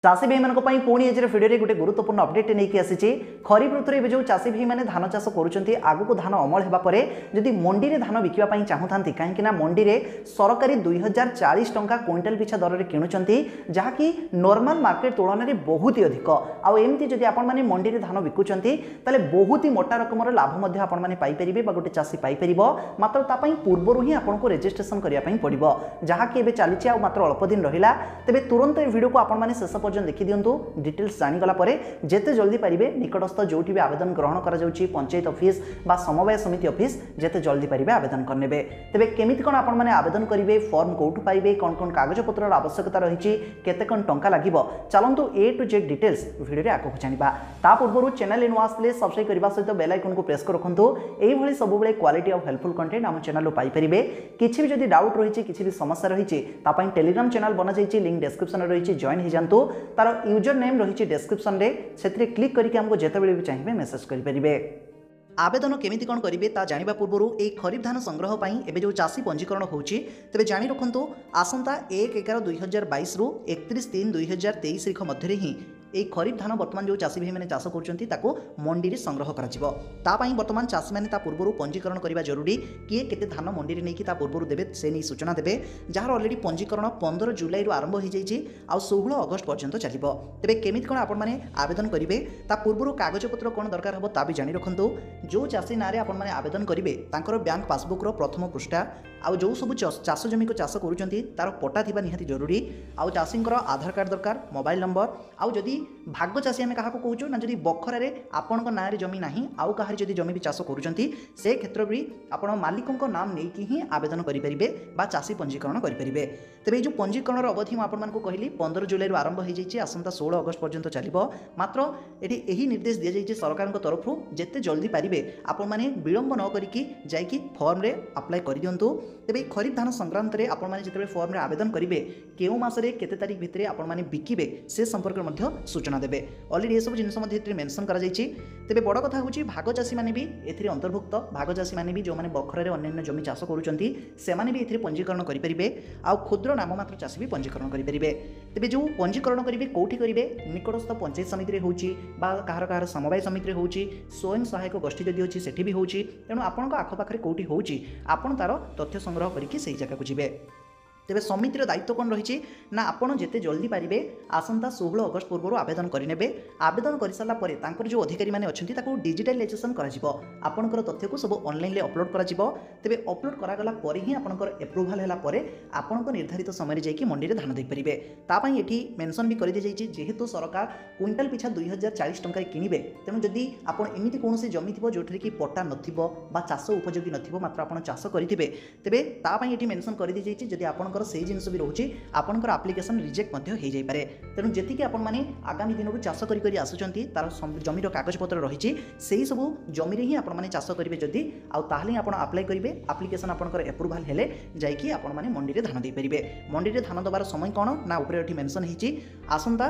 चाषी भाई मानक पुणी आज भिडियो गोटे गुरुत्वपूर्ण अपडेट नहीं आसी खरीफ ऋतु में जो चाषी भाई मैंने धान चाष करुँच आगक धान अमल होगापर जदि मंडी में धान बिकवाई चाहूँ कहीं मंडी में सरकारी 2040 टंका क्विंटाल पिछा दर में किणुंट जहाँकि नॉर्मल मार्केट तुलन में बहुत ही अधिक आमती जदि आपने मंडी में धान बिकुंट ताले बहुत ही मोटा रकम लाभ आपने गोटे चाषी पाइपर मात्र तापाई पूर्वर ही आपको रेजिस्ट्रेशन करने पड़ो जहाँकि चली मात्र अल्प दिन रहा तेज तुरंत भिडियो को आपने शेष देखी दिंतु डिटेल्स जानीगला जेते जल्दी पारे निकटस्थ जो भी आवेदन ग्रहण कर पंचायत ऑफिस बा समवाय समिति ऑफिस जेते जल्दी पारे आवेदन करने तेरे केमिति कौन आपण मैंने आवेदन करेंगे फॉर्म कौटू पाइबे कौन कौन कागज पत्र आवश्यकता रही केते कौन टंका लगे चलतु A to Z details video आगे जाना ता पूर्व चैनल नुआ आसले सब्सक्राइब करने सहित बेल आइकन को प्रेस कर रखु यही सब क्वालिटी ऑफ हेल्पफुल कंटेंट आम चैनल पाइपर किसी भी जदि डाउट रही किसी भी समस्या रही टेलीग्राम चैनल बना जाइए लिंक डिस्क्रिप्शन रही जॉइन हो जातु तार यूजर नेम रही डिस्क्रिप्शन में से क्लिक करके हमको जितेबाला भी चाहिए मेसेज करेंगे। आवेदन केमिति कौन करेंगे ता जानिबा पूर्व एक खरीफ धान संग्रह पाई एबे जो चाषी पंजीकरण होची तेबे जानि रखंतु आसंता 1/11/2022 रु 31/3/2023 मध्य ही एक खरीफ धान बर्तमान जो चाषी भाई मैंने चाष कर मंडी में संग्रह कर बर्तमान चाषी मैंने पूर्व पंजीकरण करने जरूरी किए केते धान मंडी में नहीं पूर्व देवे से नहीं सूचना देवे जार अलरेडी पंजीकरण 15 जुलाई आरंभ हो जाए आ 16 अगस्त पर्यंत चलो तेज केमिति कौन आपने आवेदन करेंगे पूर्व कागजपत्र कौन दरकार हम ता भी जानी रखु जो चाषी ना आपने आवेदन करेंगे बैंक पासबुक प्रथम पृष्ठा आउ जो सब चाष जमी को चाष कर तार पट्टा थी निहाती जरूरी आउ चाषी आधार कार्ड दरकार मोबाइल नंबर आउ जदि भाग चाषी आम क्या कहूँ ना जदि बखर आपण ना जमी ना आउ कहार जदि जमी भी चाष करुँच से क्षेत्र भी आप मालिकों नाम नहीं ही आवेदन करेंगे बा चाषी पंजीकरण करेंगे तेज जो पंजीकरण अवधि मुझे कहली 15 जुलाई आरंभ हो जाए आसंता 16 अगस्त पर्यंत चलो मात्र यही निर्देश दि जाए सरकार तरफ जिते जल्दी पारे आपण मैंने विलंब न करके फॉर्म रे अप्लाई कर दिंतु तेज खरीफ धान संक्रांत में आपने जिते फॉर्म रे आवेदन करेंगे केउ मासरे केते तारीख भितर आपने बिकिबे से संपर्क में सूचना देवे अलरेडी ये सब जिन मेंशन करा जायछि तेबे बड़ कथा होछि भाग चाषी माने भी एथिरे अंतर्भुक्त भाग चाषी माने भी जो माने बखरे अन्य जमी चाष करूछंती से माने भी एथिरे पंजीकरण करि परिबे आ क्षुद्र नाम मात्र चाषी भी पंजीकरण करि परिबे तेबे जो पंजीकरण करिवे कोठी करिवे निकटस्थ पंचायत समिति रे होछि बा कहार समवाय समिति रे होछि स्वयं सहायक गोष्ठी जदि होछि सेठी भी होछि तेणु आपनका आख पाखरे कोठी होछि आपन तार तथ्य संग्रह करिकि सेही जगह को जिवे तेरे समितिर दायित्व कौन रही ना आपड़ जिते जल्दी पारे आसंता 16 अगस्त पूर्व आवेदन करेंगे आवेदन कर सारापर जो अधिकारी मैंने अच्छा डिजिटालाइजेशन कर तथ्य को सब ऑनलाइन अपलोड कर तेज अपलोड करागला ही आपंकर एप्रुवाल है आपण निर्धारित समय जाकि मंडी में धान देपारे तापाई ये मेंशन भी कर दी जाइए जेहेतु सरकार क्विंटाल पिछा 2040 टंका किनिबे तेणु जदि आप एमती कौन जमी थी जो कि पट्टा नथिबो बा चाष उपयोगी नथिबो मात्र आप चाष करेंगे तेरे तापाई ये मेंशन कर दी जाइए जदि आप से जिनस भी रोचे आपनकर एप्लिकेशन रिजेक्ट हो जाई पारे तेणु जेतिकी आपण माने आगामी दिन चाष करी आसुचंती तार जमीर कागजपत्र रही से सब जमी ही आपण माने चाष करेंगे जदि आउ आपण अप्लाई करेंगे एप्लिकेशन आपनकर एप्रुवाल हेले जाइकी आपण माने मंडी में धान दे परिबे मंडी में धान दबार समय कौन ना ऊपर एठी मेंशन हिची आसंता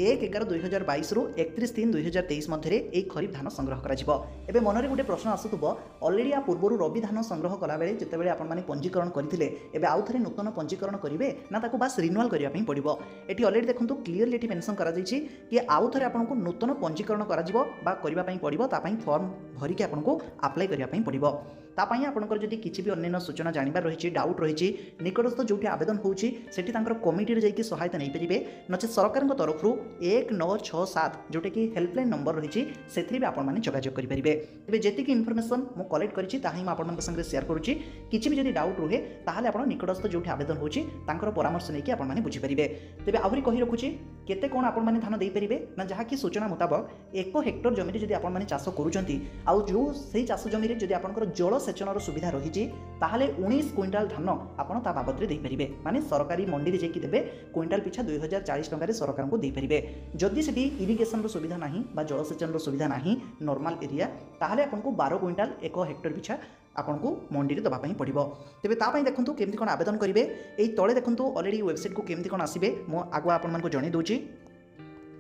1/11/2022 रु 31/3/2023 मध्य एक खरीफ धान संग्रह करा एबे मनरे गोटे प्रश्न आसुथबो अलरेडी आ पूर्व रबी धान संग्रह कला बेले जेतेबेले आपण माने पंजीकरण करथिले एबे आउ थरे नूतन पंजीकरण करेंगे ना ताको बास रिन्यूअल करने पड़ो ये अलरेडी देखो क्लीयरली ये मेंशन करा जायछि कि आउ थे आपको नूतन पंजीकरण करने पड़ो तापाई फॉर्म भरिक आपको अप्लाई करने पड़ो तापाई आपंकर जदि किसी भी अन्य सूचना जानवर रही डाउट रही निकटस्थ जो आवेदन होती कमिटी जाकि सहायता नहीं पारे नचे सरकार तरफ 1967 जोटा कि हेल्पलाइन नंबर रही से भी आपने जोगाजोग करेंगे तेज जी इनफर्मेशन मुझे कलेक्ट करें संगे शेयर करुँची किसी भी जदि डाउट रुहे ताहले आप निकटस्थ जो आवेदन होची परामर्श नहीं कि बुझीपारे तेज आहरी कही रखुच्छी केते कौन आपने धान दे पारे ना जहाँकि सूचना मुताबक 1 हेक्टर जमी जदि आपने चाष करुँच आउ जो से चाष जमी जदि आपंकर जलसेचन सुविधा रही ताहले 19 क्विंटाल धान आपड़ ता बाबद दे पारे माने सरकारी मंडी में जाकि देवे क्विंटाल पिछा 2040 टंका सरकार को दे पारे जदि से इरिगेशन सुविधा नहीं बा जलसेचन सुविधा नहीं नॉर्मल एरिया ताहले आपको 12 क्विंटाल 1 हेक्टर पिछा आपको मंडी में दवाई पड़ो तेज तापाई देखूँ केमती कौन आवेदन करेंगे यही तले देखूँ अलरेडी वेबसाइट को केमती कौन आसबे मु आगुआ आपको जन दूसरी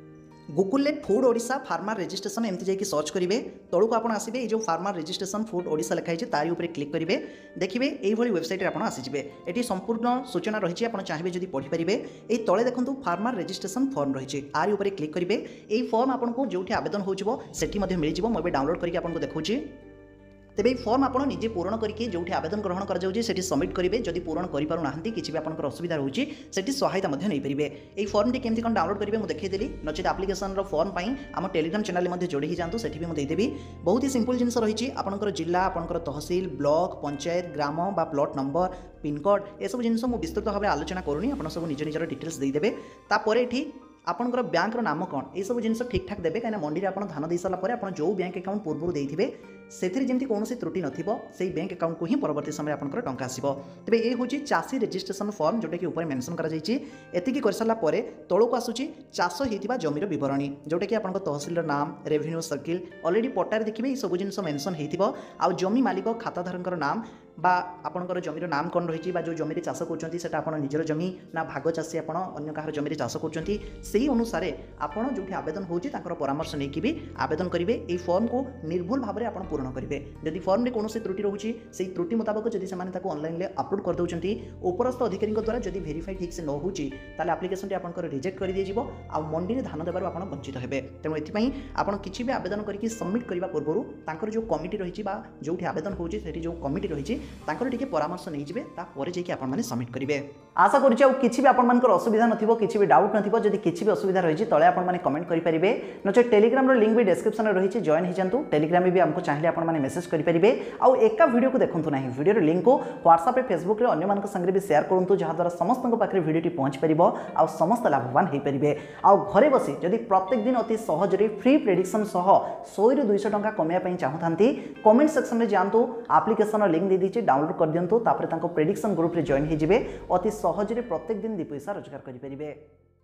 Google food Odisha farmer registration एमती जाकि सर्च करेंगे तौक आप आसवे जो फार्मर रजिस्ट्रेशन फूड ओडिशा लिखाई तारी उपर क्लिक करेंगे देखिए यही वेबसाइट आप आसीजे ये संपूर्ण सूचना रही है चाहिए जब पढ़ीपारे ये तले देखो फार्मर रजिस्ट्रेशन फॉर्म रही आरी उपर क्लिक करेंगे यही फॉर्म आपको जो आवेदन हो मिल जाए मुझे डाउनलोड करके आपको देखा तेरे फॉर्म आप निजे पूरण करके जो आवेदन ग्रहण कर सबमिट करेंगे जदि पूरण करें किसी भी आपंकर असुविधा रोचे से सहायता नहीं पारे यही फॉर्म टी केमती कौन डाउनलोड करेंगे मुझे देखीदेली नचेत आप्लिकेसन फॉर्म पर आम टेलीग्राम चैनल में जोड़ी जातु से मुझे देदेवी बहुत ही सिंपल जिनस रही आपंकर जिला आपंकर तहसिल ब्लॉक पंचायत ग्राम बा प्लॉट नंबर पिनकोड ये सब जिन विस्तृत भाव में आलोचना करूनी आप सब निज निजर डिटेल्स देदेवे तापर ये आपंकर बैंक नाम कौन ये सब जिन ठीक ठाक देवे कहीं मंडी में आप धान दे सारापर आप जो बैंक अकाउंट पूर्व देते से जमी कौन त्रुटि नई बैंक अकाउंट को ही परवर्ती समय आपंकर टंका आसो तेज ये हूँ चाषी रजिस्ट्रेशन फॉर्म जोटा कि ऊपर मेंशन करती कर सारापर तौक आसूँ चाष होता जमीर बरणी जोटा कि आप तहसिल नाम रेवेन्यू सर्किल अलरेडी पट्टार देखिए ये सब जिन मेंशन हो जमी मालिक खाताधारक नाम बा आपंकर जमीर नाम कौन रही जो जमी चाष कर निजर जमी ना भाग चाषी अन्य कहार जमी चाष कर अनुसार आपड़ जो आवेदन होती परामर्श नहीं भी आवेदन करेंगे ये फॉर्म को निर्भुल भाव में आप पूर्ण करेंगे जदि फॉर्म में कौन त्रुटि रोचे से त्रुटि मुताबक जब से ऑनलाइन अपलोड कर दूसरी उपरस्थ अधिकारी द्वारा जब भेरीफाई ठीक से न होती आप्लिकेसन आपंकर रिजेक्ट कर दिया आ मंडी में धान देवर आप वंचित हेबे तेणु ये आप किसी भी आवेदन करके सबमिट करने पूर्व जो कमिटी रही जो आवेदन होती जो कमिटी रही टे परामर्श नहीं जाए आपने सबमिट करेंगे आशा करुँच कि आपंकर असुविधा नथिबो किछि भी डाउट नथिबो जदि किछि भी असुविधा रही तले आपने कमेंट करेंगे नचे टेलीग्राम रही भी डिस्क्रिप्शन में रही जॉइन हो जातु टेलीग्राम में भी आमको चाहिए आपने मेसेज करेंगे आउ एका वीडियो को देखूँ ना वीडियो लिंक को व्हाट्सएप फेसबुक अन्य मान संगे भी शेयर करूँ जहाँद्वारा समस्त पाखे वीडियो पहुँच पार आ समस्त लाभवान हो पारे आ घरे बसी जदि प्रत्येक दिन अति सहजरे फ्री प्रेडिक्शन सह 100 ରୁ 200 टंका कमाई चाहूँ कमेंट सेक्शन में जातु आप्लिकेसन लिंक दे दीजिए डाउनलोड कर दिंतु प्रेडिक्शन ग्रुप रे जॉइन हो अति सहजरे प्रत्येक दिन 2 पैसा रोजगार करेंगे।